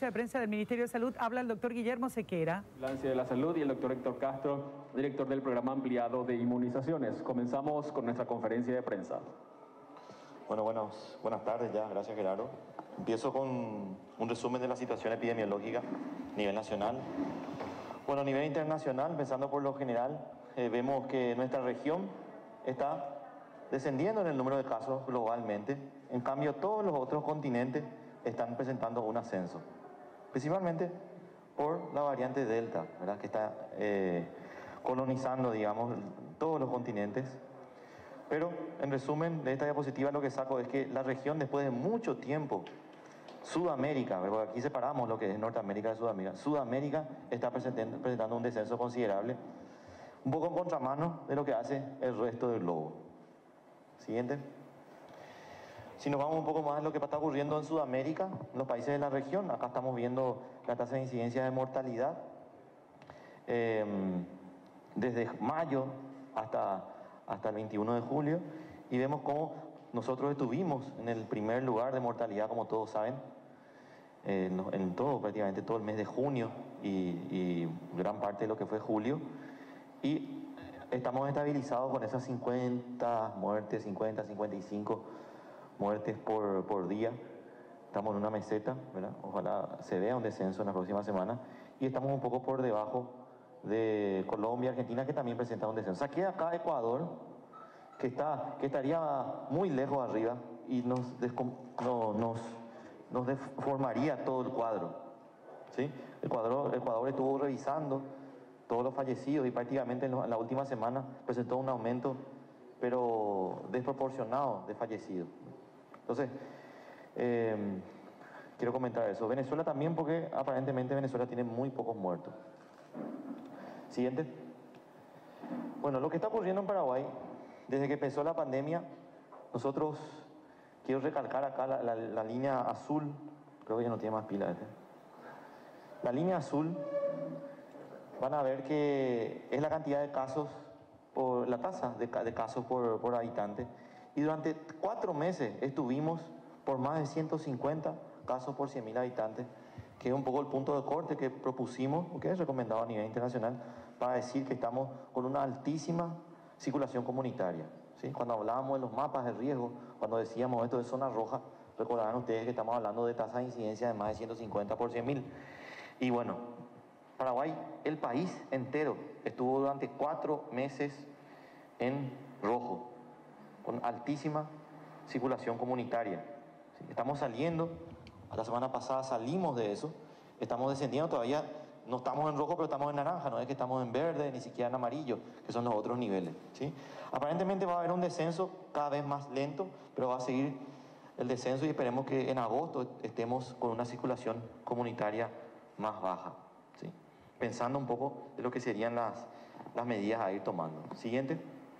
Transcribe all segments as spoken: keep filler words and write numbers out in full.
conferencia de prensa del Ministerio de Salud habla el doctor Guillermo Sequera. Vigilancia de la Salud y el doctor Héctor Castro, director del Programa Ampliado de Inmunizaciones. Comenzamos con nuestra conferencia de prensa. Bueno, buenos, buenas tardes ya, gracias Gerardo. Empiezo con un resumen de la situación epidemiológica a nivel nacional. Bueno, a nivel internacional, empezando por lo general, eh, vemos que nuestra región está descendiendo en el número de casos globalmente. En cambio, todos los otros continentes están presentando un ascenso, principalmente por la variante Delta, ¿verdad? Que está eh, colonizando, digamos, todos los continentes. Pero, en resumen, de esta diapositiva lo que saco es que la región, después de mucho tiempo, Sudamérica, porque aquí separamos lo que es Norteamérica de Sudamérica, Sudamérica está presentando, presentando un descenso considerable, un poco en contramano de lo que hace el resto del globo. Siguiente. Si nos vamos un poco más a lo que está ocurriendo en Sudamérica, en los países de la región, acá estamos viendo la tasa de incidencia de mortalidad eh, desde mayo hasta, hasta el veintiuno de julio, y vemos cómo nosotros estuvimos en el primer lugar de mortalidad, como todos saben, eh, en, en todo, prácticamente todo el mes de junio y, y gran parte de lo que fue julio, y estamos estabilizados con esas cincuenta muertes, cincuenta, cincuenta y cinco muertes por, por día. Estamos en una meseta, ¿verdad? Ojalá se vea un descenso en la próxima semana. Y estamos un poco por debajo de Colombia, Argentina, que también presenta un descenso. Aquí acá Ecuador, que, está, que estaría muy lejos arriba y nos, no, nos, nos deformaría todo el cuadro, ¿sí? Ecuador, Ecuador estuvo revisando todos los fallecidos y prácticamente en la última semana presentó un aumento, pero desproporcionado de fallecidos. Entonces, eh, quiero comentar eso. Venezuela también, porque aparentemente Venezuela tiene muy pocos muertos. Siguiente. Bueno, lo que está ocurriendo en Paraguay, desde que empezó la pandemia, nosotros, quiero recalcar acá la, la, la línea azul, creo que ya no tiene más pila este. La línea azul, van a ver que es la cantidad de casos, por la tasa de, de casos por, por habitante, y durante cuatro meses estuvimos por más de ciento cincuenta casos por cien mil habitantes, que es un poco el punto de corte que propusimos, que es recomendado a nivel internacional, para decir que estamos con una altísima circulación comunitaria, ¿sí? Cuando hablábamos de los mapas de riesgo, cuando decíamos esto de zona roja, recordarán ustedes que estamos hablando de tasas de incidencia de más de ciento cincuenta por cien mil. Y bueno, Paraguay, el país entero, estuvo durante cuatro meses en rojo, con altísima circulación comunitaria. ¿Sí? Estamos saliendo, la semana pasada salimos de eso, estamos descendiendo todavía, no estamos en rojo, pero estamos en naranja, no es que estamos en verde, ni siquiera en amarillo, que son los otros niveles, ¿sí? Aparentemente va a haber un descenso cada vez más lento, pero va a seguir el descenso y esperemos que en agosto estemos con una circulación comunitaria más baja, ¿sí? Pensando un poco de lo que serían las, las medidas a ir tomando. Siguiente.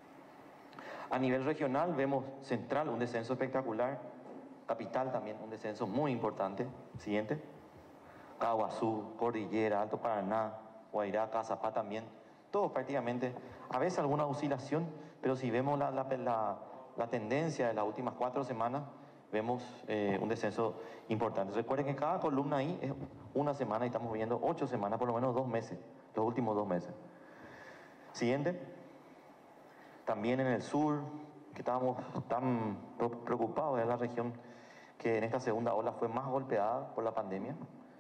A nivel regional vemos Central un descenso espectacular, Capital también un descenso muy importante. Siguiente. Caguazú, Cordillera, Alto Paraná, Guairá, Cazapá también, todo prácticamente, a veces alguna oscilación, pero si vemos la, la, la, la tendencia de las últimas cuatro semanas, vemos eh, un descenso importante. Recuerden que cada columna ahí es una semana y estamos viendo ocho semanas, por lo menos dos meses, los últimos dos meses. Siguiente. También en el sur, que estábamos tan preocupados, es la región que en esta segunda ola fue más golpeada por la pandemia.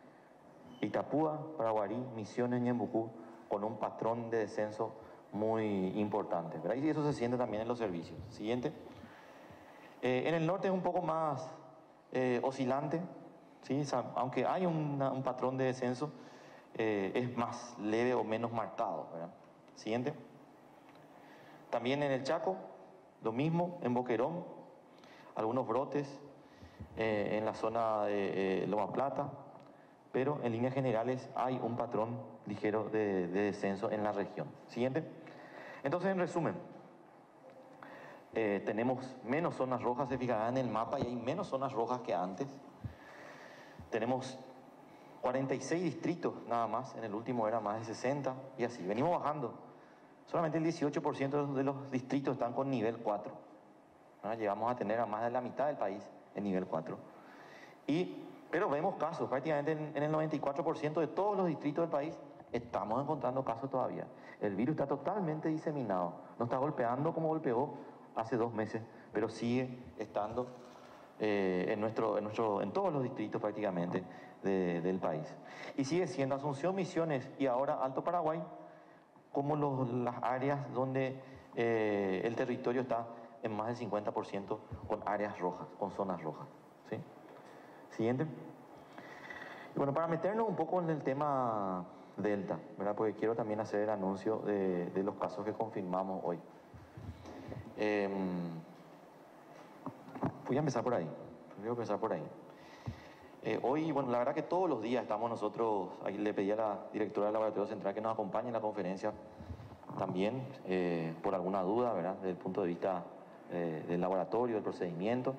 Itapúa, Paraguarí, Misiones, Ñembucú, con un patrón de descenso muy importante, ¿verdad? Y eso se siente también en los servicios. Siguiente. Eh, en el norte es un poco más eh, oscilante, ¿sí? Aunque hay una, un patrón de descenso, eh, es más leve o menos marcado, ¿verdad? Siguiente. También en el Chaco, lo mismo, en Boquerón, algunos brotes eh, en la zona de eh, Loma Plata, pero en líneas generales hay un patrón ligero de, de descenso en la región. Siguiente. Entonces, en resumen, eh, tenemos menos zonas rojas, se fijarán en el mapa, y hay menos zonas rojas que antes. Tenemos cuarenta y seis distritos nada más, en el último era más de sesenta, y así, venimos bajando. Solamente el dieciocho por ciento de los distritos están con nivel cuatro. ¿No? Llegamos a tener a más de la mitad del país en nivel cuatro. Y Pero vemos casos, prácticamente en, en el noventa y cuatro por ciento de todos los distritos del país estamos encontrando casos todavía. El virus está totalmente diseminado, no está golpeando como golpeó hace dos meses, pero sigue estando eh, en, nuestro, en, nuestro, en todos los distritos prácticamente de, del país. Y sigue siendo Asunción, Misiones y ahora Alto Paraguay como los, las áreas donde eh, el territorio está en más del cincuenta por ciento con áreas rojas, con zonas rojas. ¿Sí? Siguiente. Y bueno, para meternos un poco en el tema Delta, ¿verdad? Porque quiero también hacer el anuncio de, de los casos que confirmamos hoy. Eh, voy a empezar por ahí. Voy a empezar por ahí. Eh, hoy, bueno, la verdad que todos los días estamos nosotros, ahí le pedí a la directora del Laboratorio Central que nos acompañe en la conferencia también, eh, por alguna duda, ¿verdad? Desde el punto de vista eh, del laboratorio, del procedimiento.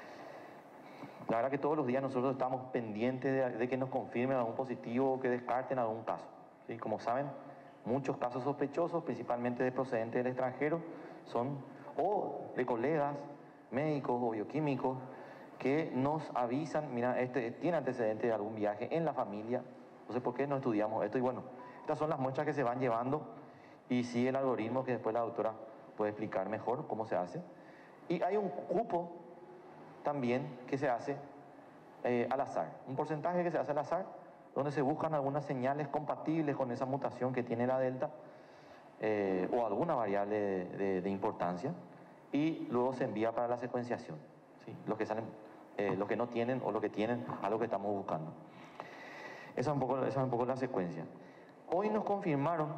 La verdad que todos los días nosotros estamos pendientes de, de que nos confirmen algún positivo o que descarten algún caso. ¿Sí? Como saben, muchos casos sospechosos, principalmente de procedentes del extranjero, son o de colegas, médicos o bioquímicos, que nos avisan, mira, este tiene antecedentes de algún viaje en la familia, entonces ¿por qué no estudiamos esto? Y bueno, estas son las muestras que se van llevando y sigue el algoritmo que después la doctora puede explicar mejor cómo se hace. Y hay un cupo también que se hace eh, al azar, un porcentaje que se hace al azar, donde se buscan algunas señales compatibles con esa mutación que tiene la delta eh, o alguna variable de, de, de importancia, y luego se envía para la secuenciación, ¿sí? Los que salen, eh, los que no tienen o los que tienen algo que estamos buscando. Esa es un poco, esa es un poco la secuencia. Hoy nos confirmaron,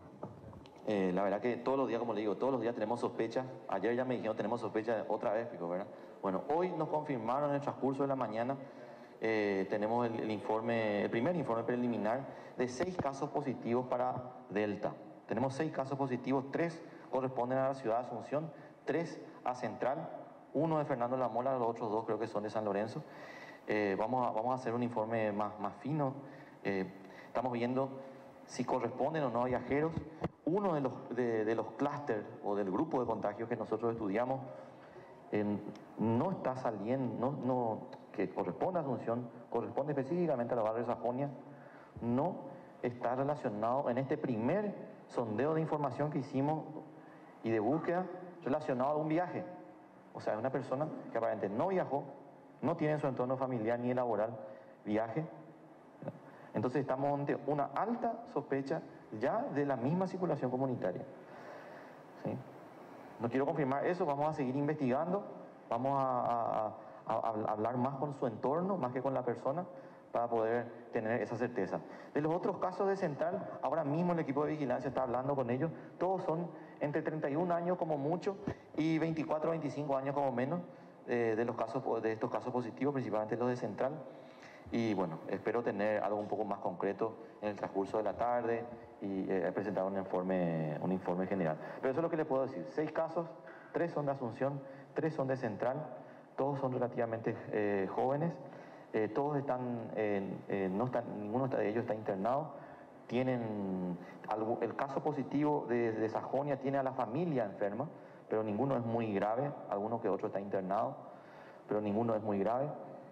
eh, la verdad que todos los días, como le digo, todos los días tenemos sospechas. Ayer ya me dijeron tenemos sospechas otra vez, pico, ¿verdad? Bueno, hoy nos confirmaron en el transcurso de la mañana, eh, tenemos el, el informe, el primer informe preliminar de seis casos positivos para Delta. Tenemos seis casos positivos, tres corresponden a la ciudad de Asunción, tres a Central, uno de Fernando La Mora, los otros dos creo que son de San Lorenzo. Eh, vamos, a, vamos a hacer un informe más, más fino. Eh, estamos viendo si corresponden o no a viajeros. Uno de los, de, de los clústeres o del grupo de contagios que nosotros estudiamos eh, no está saliendo, no, no, que corresponde a Asunción, corresponde específicamente a la barrio de Sajonia, no está relacionado en este primer sondeo de información que hicimos y de búsqueda relacionado a un viaje. O sea, es una persona que aparentemente no viajó, no tiene en su entorno familiar ni laboral viaje. Entonces estamos ante una alta sospecha ya de la misma circulación comunitaria. ¿Sí? No quiero confirmar eso, vamos a seguir investigando, vamos a, a, a, a hablar más con su entorno, más que con la persona, para poder tener esa certeza. De los otros casos de Central, ahora mismo el equipo de vigilancia está hablando con ellos, todos son entre treinta y un años como mucho y veinticuatro o veinticinco años como menos eh, de, los casos, de estos casos positivos, principalmente los de Central. Y bueno, espero tener algo un poco más concreto en el transcurso de la tarde y eh, presentar un informe, un informe general. Pero eso es lo que les puedo decir. Seis casos, tres son de Asunción, tres son de Central, todos son relativamente eh, jóvenes, eh, todos están, eh, eh, no están, ninguno de ellos está internado. Tienen algo, el caso positivo de, de Sajonia tiene a la familia enferma, pero ninguno es muy grave, alguno que otro está internado, pero ninguno es muy grave.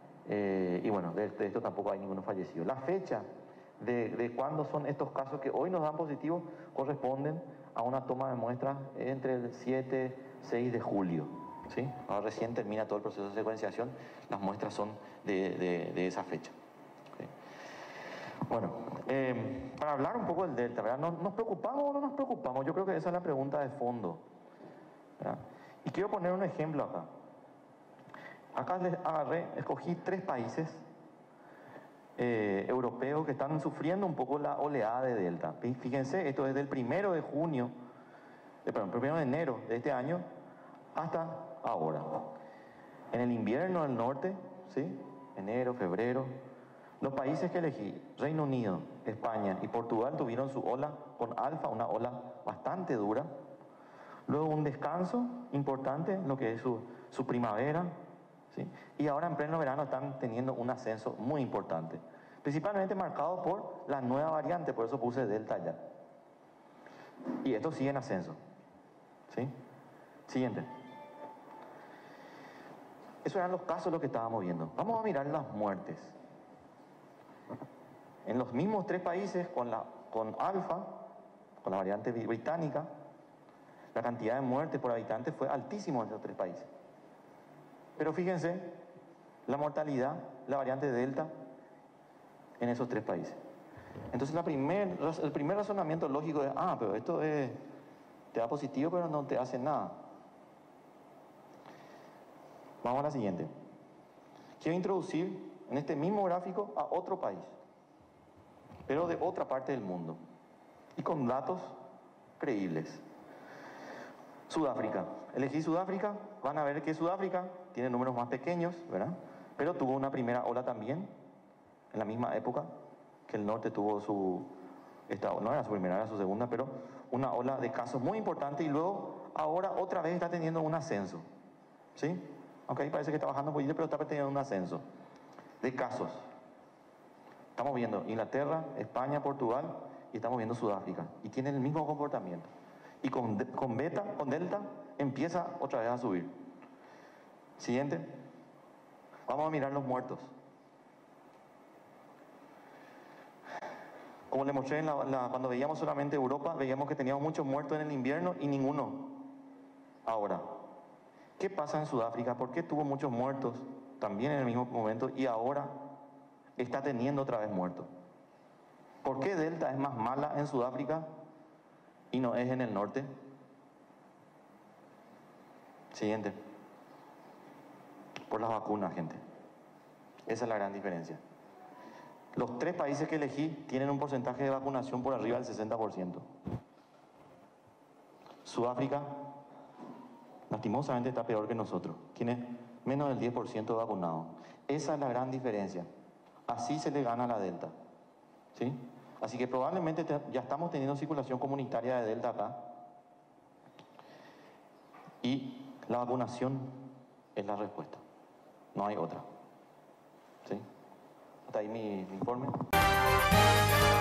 Eh, y bueno, de, de esto tampoco hay ninguno fallecido. La fecha de, de cuándo son estos casos que hoy nos dan positivos corresponden a una toma de muestras entre el siete y seis de julio. ¿Sí? Ahora recién termina todo el proceso de secuenciación, las muestras son de, de, de esa fecha. ¿Sí? Bueno, eh, para hablar un poco del Delta, ¿verdad? ¿Nos, ¿Nos preocupamos o no nos preocupamos? Yo creo que esa es la pregunta de fondo, ¿verdad? Y quiero poner un ejemplo acá. Acá les agarré, escogí tres países eh, europeos que están sufriendo un poco la oleada de Delta. Fíjense, esto es del primero de junio, eh, perdón, primero de enero de este año hasta ahora. En el invierno del norte, ¿sí? Enero, febrero, los países que elegí, Reino Unido, España y Portugal, tuvieron su ola con alfa, una ola bastante dura. Luego un descanso importante, lo que es su, su primavera, ¿sí? Y ahora en pleno verano están teniendo un ascenso muy importante, principalmente marcado por la nueva variante, por eso puse Delta ya. Y esto sigue en ascenso, ¿sí? Siguiente. Esos eran los casos los que estábamos viendo. Vamos a mirar las muertes. en los mismos tres países con, la, con Alfa, con la variante británica, la cantidad de muertes por habitante fue altísima en esos tres países. Pero fíjense, la mortalidad, la variante Delta, en esos tres países. Entonces la primer, el primer razonamiento lógico es, ah, pero esto es, te da positivo, pero no te hace nada. Vamos a la siguiente. Quiero introducir en este mismo gráfico a otro país, pero de otra parte del mundo, y con datos creíbles. Sudáfrica. Elegí Sudáfrica, van a ver que Sudáfrica tiene números más pequeños, ¿verdad? Pero tuvo una primera ola también, en la misma época que el norte tuvo su, esta, no era su primera, era su segunda, pero una ola de casos muy importante y luego ahora otra vez está teniendo un ascenso, ¿sí? Aunque ahí parece que está bajando un poquito, pero está teniendo un ascenso de casos. Estamos viendo Inglaterra, España, Portugal y estamos viendo Sudáfrica y tienen el mismo comportamiento. Y con, con beta, con delta, empieza otra vez a subir. Siguiente. Vamos a mirar los muertos. Como les mostré en la, la, cuando veíamos solamente Europa, veíamos que teníamos muchos muertos en el invierno y ninguno ahora. ¿Qué pasa en Sudáfrica? ¿Por qué tuvo muchos muertos también en el mismo momento y ahora está teniendo otra vez muertos? ¿Por qué Delta es más mala en Sudáfrica y no es en el norte? Siguiente. Por las vacunas, gente. Esa es la gran diferencia. Los tres países que elegí tienen un porcentaje de vacunación por arriba del sesenta por ciento. Sudáfrica, lastimosamente, está peor que nosotros. Tiene menos del diez por ciento de vacunados. Esa es la gran diferencia. Así se le gana a la Delta. ¿Sí? Así que probablemente ya estamos teniendo circulación comunitaria de Delta acá. Y la vacunación es la respuesta. No hay otra. ¿Sí? Hasta ahí mi, mi informe.